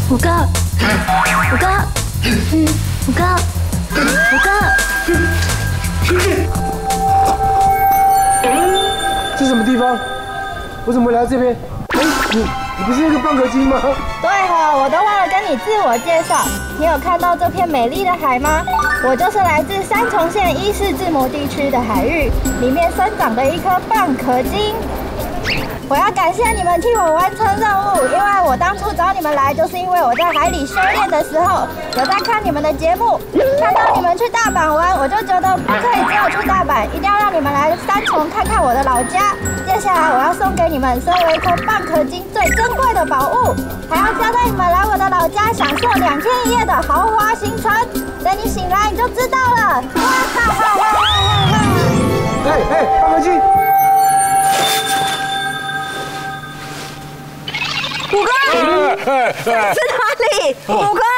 五哥，五哥，五哥，五哥， 这什么地方？我怎么会来到这边？哎，你不是那个蚌壳精吗？ 对哦，我都忘了跟你自我介绍。你有看到这片美丽的海吗？我就是来自三重县伊势志摩地区的海域，里面生长的一颗蚌壳精。我要感谢你们替我完成任务，因为我当初找你们来，就是因为我在海里修炼的时候，有在看你们的节目，看到你们去大阪玩，我就觉得不可以只有去大阪，一定要让你们来三重看看我的老家。接下来我要送给你们身为一颗蚌壳精最珍贵的宝物，还要交代你们来我的老家享受2天1夜的豪华行程。等你醒来你就知道了。哇哈哈哈哈哈！ 哎，蚌壳精！ 五哥，是哪里？五哥，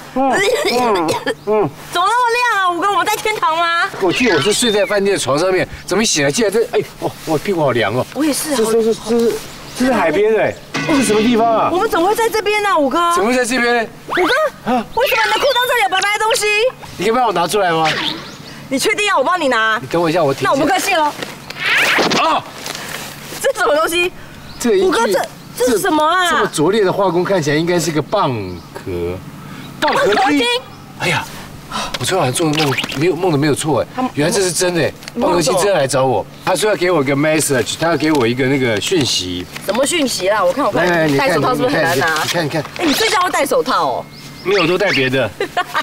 怎么那么亮啊？五哥，我们在天堂吗？ 我记得我是睡在饭店的床上面，怎么一醒来竟然这……哎，我屁股好凉哦。 我也是。 这是海边哎，这是什么地方啊？ 我们怎么会在这边呢？五哥， 怎么会在这边呢？ 五哥，为什么你的裤裆这里有白白的东西？ 你可以帮我拿出来吗？ 你确定要我帮你拿？ 你等我一下，我停。 那我不客气了。啊！这是什么东西？五哥，这是什么啊？ 这么拙劣的画工看起来应该是个蚌壳精。哎呀，我昨晚做的梦的没有错哎，原来这是真的哎，蚌壳精真的来找我，他说要给我一个 message， 他要给我一个那个讯息。 什么讯息啦？我看，戴手套是不是很难拿？ 你看。 哎，你睡觉会戴手套哦？ 没有，我都戴别的。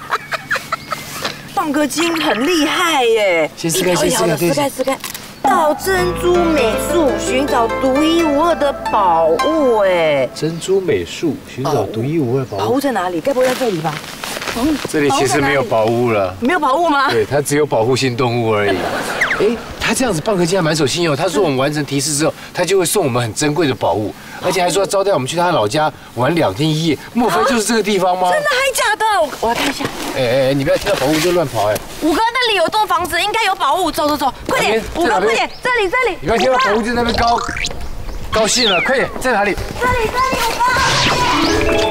蚌壳精很厉害耶！ 先撕开。 撕开。到珍珠美术寻找独一无二的宝物，哎， 珍珠美术寻找独一无二宝物。 宝物在哪里？该不会在这里吧？ 这里其实没有宝物了。 没有宝物吗？ 对，它只有保护性动物而已。哎，他这样子蚌壳精还蛮守信用。他说我们完成提示之后，他就会送我们很珍贵的宝物，而且还说要招待我们去他老家玩2天1夜。莫非就是这个地方吗？ 真的还假的？我来看一下。 哎，你不要听到宝物就乱跑哎。 五哥，那里有栋房子，应该有宝物。走，快点！五哥，快点！这里。 你不要听到宝物就在那边高兴了，快点，在哪里？ 这里，五哥。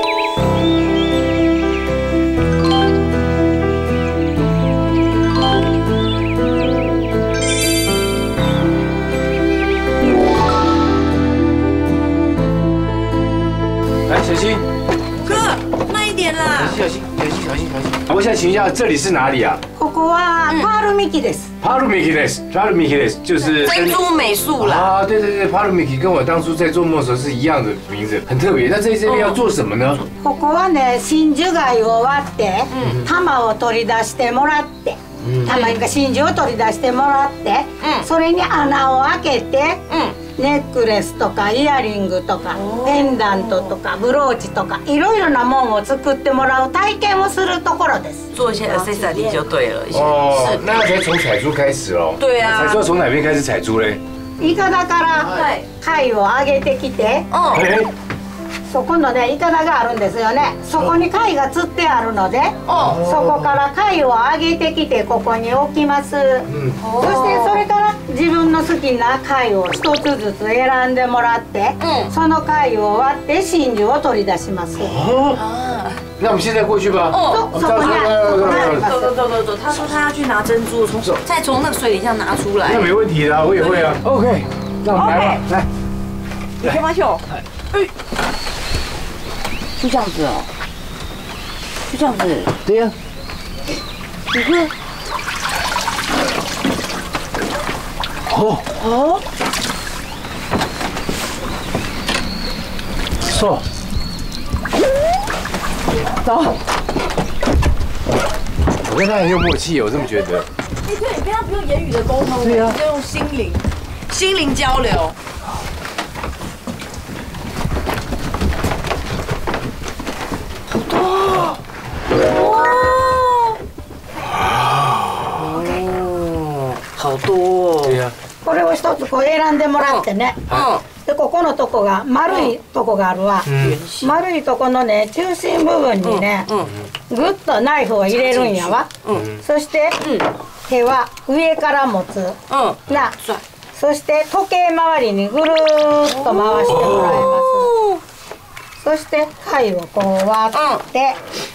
来，小心！ 哥，慢一点啦！ 小心！我想请一下，这里是哪里啊？ ここはパールミキです。 パルミキです，就是珍珠美术啦。 啊，对，パルミキ跟我当初在做梦的时候是一样的名字，很特别。那这边要做什么呢？ ここはね、真珠貝を割って、玉を取り出してもらって、玉が真珠を取り出してもらって、それに穴を開けて。ネックレスとかイヤリングとかペンダントとかブローチとかいろいろなものを作ってもらう体験をするところです。 做一些 accessory 就对了。 哦，那要从采珠开始哦。 对啊。 采珠要从哪边开始采珠嘞？ いかだから貝を上げてきて、そこのねいかだがあるんですよね。そこに貝が釣ってあるので、そこから貝を上げてきてここに置きます。そしてそれから自分の好きな貝を1つずつ選んでもらって、その貝を割って真珠を取り出します。 那我们现在过去吧。 そこにあります。 走。他说他要去拿珍珠，再从那个水底下拿出来。 那没问题的，我也会啊。OK，那我们来吧，来。 你干嘛秀？就这样子哦，就这样子。 对呀。 五哥。 走。走。我跟他很有默契，我这么觉得。 哎，对，你跟他不用言语的沟通，对啊，就用心灵交流。好多。好多哦。 对呀。 これを一つこう選んでもらってね。でここのとこが丸いとこがあるわ。丸いとこのね中心部分にね、ぐっとナイフを入れるんやわ。そして手は上から持つ。な。そして時計回りにぐるーっと回してもらいます。そそして貝をこう割って。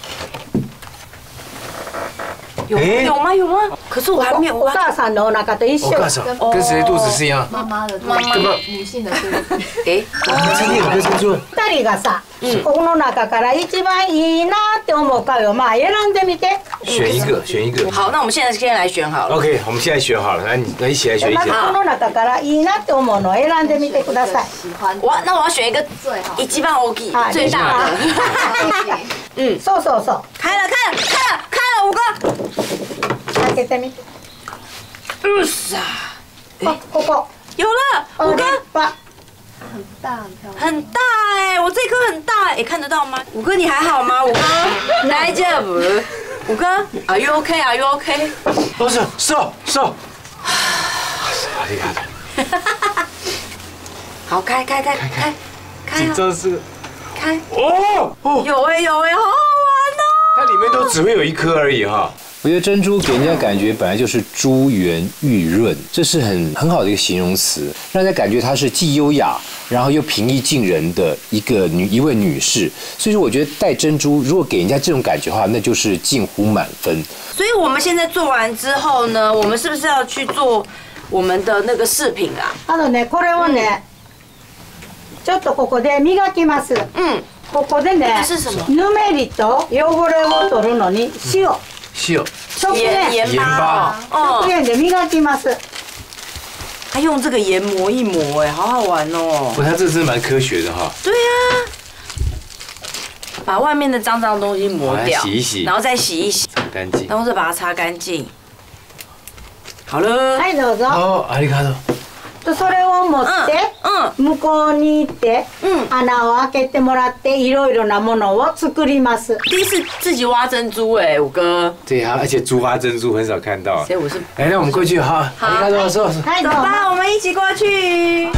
有吗？有吗？可是我还没有お母さんのお腹と一緒。 我告诉你，跟谁的肚子是一样？ 妈妈的肚子，女性的肚子。 真的有个珍珠。 二人がさ、この中から一番いいなって思う貝をまあ選んでみて。 选一个，选一个。 好，那我们现在先来选好了。 OK，我们现在选好了，来一起来选一まず下。 この中からいいなって思うのを選んでみてください。 喜欢那我要选一个最好。 一番大きいはい最大的。 そうそうそう。 开了，五个。 開けてみて。 啊， あ、ここ。 有了， お立五个。 派。 很大很漂亮。 很大哎，我这颗很大哎，看得到吗？五哥你还好吗？五哥，大丈夫？五哥 ，Are you OK? Are you OK? 不是，瘦，好厉害的。 好，开， 紧张是。 开， 哦， 有哎，好好玩哦。 它里面都只会有一颗而已哈。我觉得珍珠给人家感觉本来就是珠圆玉润，这是很好的一个形容词，让人家感觉她是既优雅，然后又平易近人的一位女士。所以说，我觉得戴珍珠如果给人家这种感觉的话，那就是近乎满分。 所以我们现在做完之后呢，我们是不是要去做我们的那个饰品啊？ これをね、ちょっとここで磨きます。ここでね、ぬめりと汚れを取るのに塩。食盐巴食塩で磨きます。 他用这个盐磨一磨，哎，好好玩哦。 不，它这真的蛮科学的哈。 对呀，把外面的脏脏的东西磨掉， 洗一洗， 然后再洗一洗， 擦干净， 然后再把它擦干净。好了。 はいどうぞ。 哦，ありがとう。 それを持って向こうに行って穴を開けてもらっていろいろなものを作ります。 第一次自己挖珍珠哎，五哥。 对啊，而且珠挖珍珠很少看到。 所以我是。 来，那我们过去哈。好，ありがとう。走吧，我们一起过去。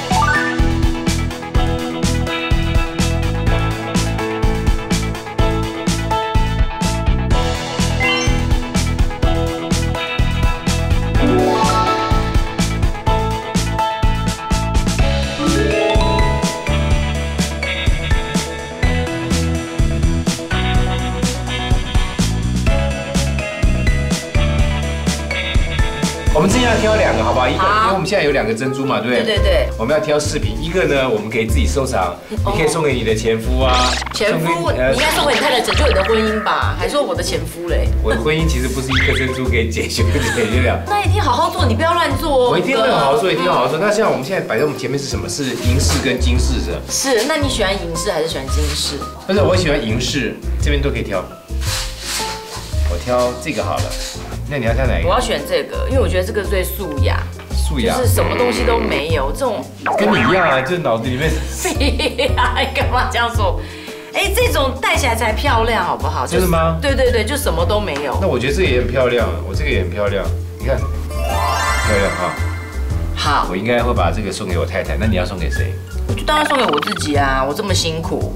我们今天要挑两个，好不好？一个，因为我们现在有两个珍珠嘛，对不对？ 对。 我们要挑饰品，一个呢，我们可以自己收藏，你可以送给你的前夫啊。 前夫，你应该送给你太太拯救你的婚姻吧？还说我的前夫嘞？ 我的婚姻其实不是一颗珍珠可以解决了。 那一定好好做，你不要乱做哦。 我一定会好好做，一定要好好做。那像我们现在摆在我们前面是什么？是银饰跟金饰的。 是，那你喜欢银饰还是喜欢金饰？ 不是，我喜欢银饰，这边都可以挑。我挑这个好了。那你要挑哪一个？ 我要选这个，因为我觉得这个最素雅。 素雅就是什么东西都没有，这种跟你一样啊，就是脑子里面。 屁呀！你干嘛这样说？哎，这种戴起来才漂亮，好不好？ 真的吗？ 对，就什么都没有。 那我觉得这个也很漂亮，我这个也很漂亮，你看，漂亮哈。 好， 我应该会把这个送给我太太，那你要送给谁？ 我就当然送给我自己啊！我这么辛苦，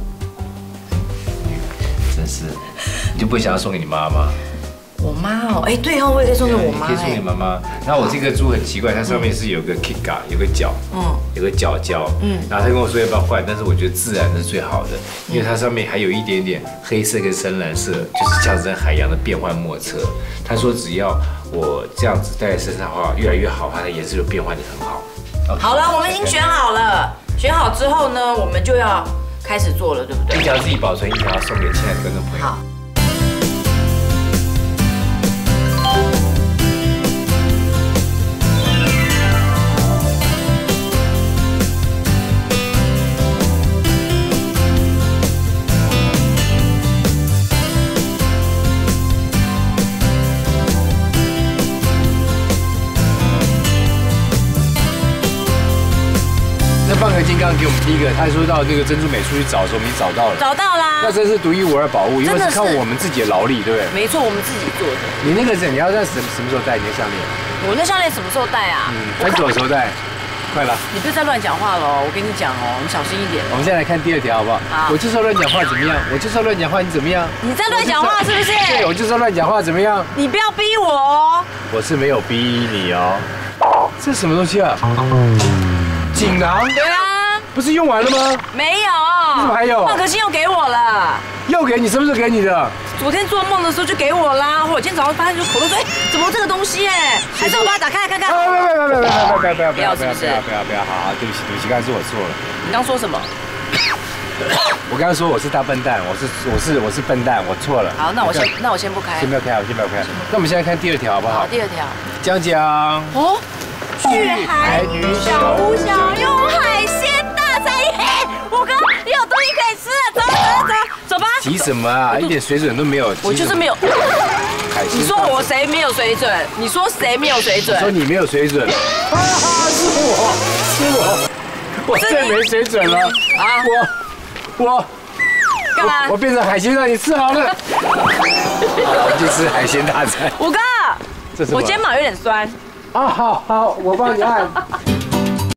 真是，你就不会想要送给你妈妈？ 我妈哦，哎，对哦，我也可以送给我妈， 可以送给妈妈。然后我这个珠很奇怪，它上面是有个 kika， 有个角，有个角胶，然后他跟我说要不要换，但是我觉得自然是最好的，因为它上面还有一点点黑色跟深蓝色，就是象征海洋的变幻莫测。他说只要我这样子戴在身上的话，越来越好，它的颜色就变换得很好。 好了，我们已经选好了，选好之后呢，我们就要开始做了，对不对？ 一条自己保存，一条送给亲爱的观众朋友。好。蚌壳金刚给我们第一个，他说到那个珍珠美术去找的时候，我们已经找到了， 找到啦。 那真是独一无二宝物，因为是靠我们自己的劳力，对不对？ 没错，我们自己做的。 你那个是你要在什么时候戴你的项链？ 我那项链什么时候戴啊？ 很久的时候戴，快了。 你不要再乱讲话了哦，我跟你讲哦，你小心一点。 我们现在来看第二条好不好？ 好。 我就是要乱讲话怎么样？我就是要乱讲话，你怎么样？ 你在乱讲话是不是？ 对，我就是要乱讲话怎么样？ 你不要逼我哦。 我是没有逼你哦。这是什么东西啊？锦囊。 对啊。 不是用完了吗？ 没有。 怎么还有？ 蚌壳精又给我了。 又给你？什么时候给你的？ 昨天做梦的时候就给我啦。我今天早上发现就口水，怎么这个东西哎？还是我把它打开来看看。 不要， 是不是？ 不要，好，对不起，刚才是我错了。 你刚说什么？ 我刚刚说我是大笨蛋，我是笨蛋，我错了。 好，那我先不开。 先不要开。那我们现在看第二条好不好？ 好，第二条。 江江。 哦。去海女小屋享用海鲜大餐耶！五哥，你有东西可以吃了，走吧。 急什么啊？一点水准都没有。 我就是没有。你说我谁没有水准？你说谁没有水准？ 说你没有水准。是我最没水准了啊！我干嘛？ 我变成海鲜让你吃好了。好了，我们去吃海鲜大餐。 五哥，我肩膀有点酸。 啊，好，我帮你按。